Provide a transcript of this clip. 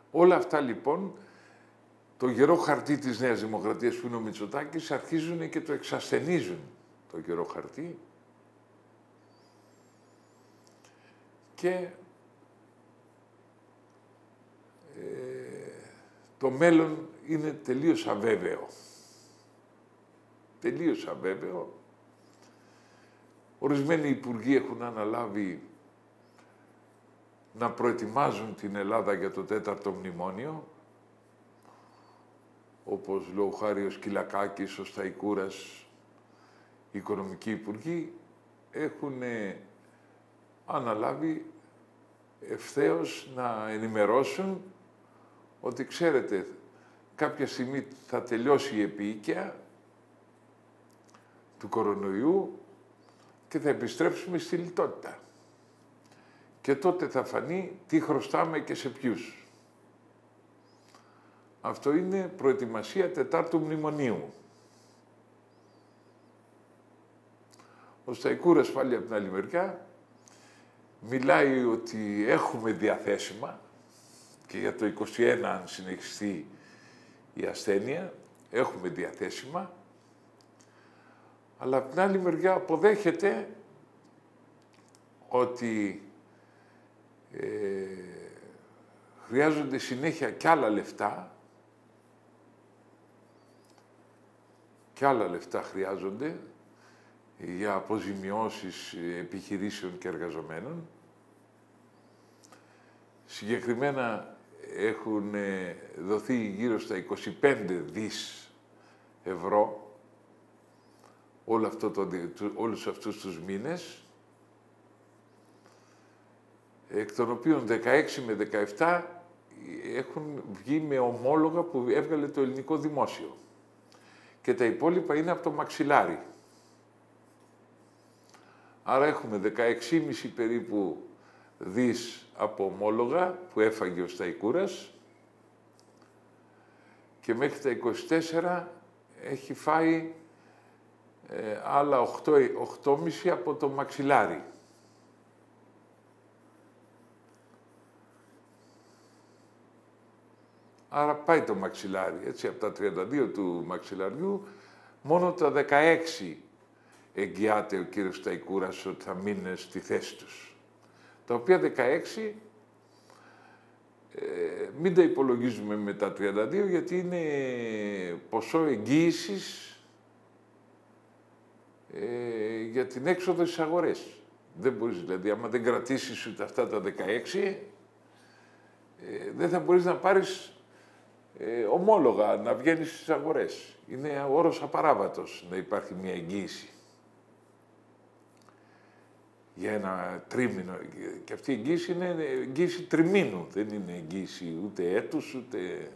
Όλα αυτά λοιπόν, το γερό χαρτί της Νέας Δημοκρατίας που είναι ο Μητσοτάκης, αρχίζουν και το εξασθενίζουν το γερό χαρτί και το μέλλον είναι τελείως αβέβαιο. Τελείως αβέβαιο. Ορισμένοι υπουργοί έχουν αναλάβει να προετοιμάζουν την Ελλάδα για το 4ο μνημόνιο, όπως λόγω χάρη ο Σκυλακάκης, ο Σταϊκούρας, οι οικονομικοί υπουργοί, έχουν αναλάβει ευθέως να ενημερώσουν ότι, ξέρετε, κάποια στιγμή θα τελειώσει η επίοικια του κορονοϊού και θα επιστρέψουμε στη λιτότητα. Και τότε θα φανεί τι χρωστάμε και σε ποιους. Αυτό είναι προετοιμασία 4ου μνημονίου. Ο Σταϊκούρας πάλι από την άλλη μεριά μιλάει ότι έχουμε διαθέσιμα και για το 21 αν συνεχιστεί η ασθένεια, έχουμε διαθέσιμα, αλλά από την άλλη μεριά αποδέχεται ότι χρειάζονται συνέχεια κι άλλα λεφτά, χρειάζονται για αποζημιώσεις επιχειρήσεων και εργαζομένων. Συγκεκριμένα έχουν δοθεί γύρω στα 25 δις ευρώ όλους αυτούς τους μήνες, εκ των οποίων 16 με 17 έχουν βγει με ομόλογα που έβγαλε το ελληνικό δημόσιο. Και τα υπόλοιπα είναι από το μαξιλάρι. Άρα έχουμε 16,5 περίπου δις από ομόλογα που έφαγε ο Σταϊκούρας και μέχρι τα 24 έχει φάει άλλα 8,5 από το μαξιλάρι. Άρα πάει το μαξιλάρι, έτσι, από τα 32 του μαξιλαριού, μόνο τα 16 εγγυάται ο κύριος Σταϊκούρας ότι θα μείνουν στη θέση τους. Τα οποία 16 μην τα υπολογίζουμε με τα 32, γιατί είναι ποσό εγγύησης για την έξοδο στις αγορές. Δεν μπορείς, δηλαδή, άμα δεν κρατήσεις ούτε αυτά τα 16, δεν θα μπορείς να πάρεις ομόλογα, να βγαίνεις στις αγορές. Είναι όρος απαράβατος να υπάρχει μια εγγύηση για ένα τρίμηνο. Και αυτή η εγγύηση είναι εγγύηση τριμήνου. Δεν είναι εγγύηση ούτε έτους, ούτε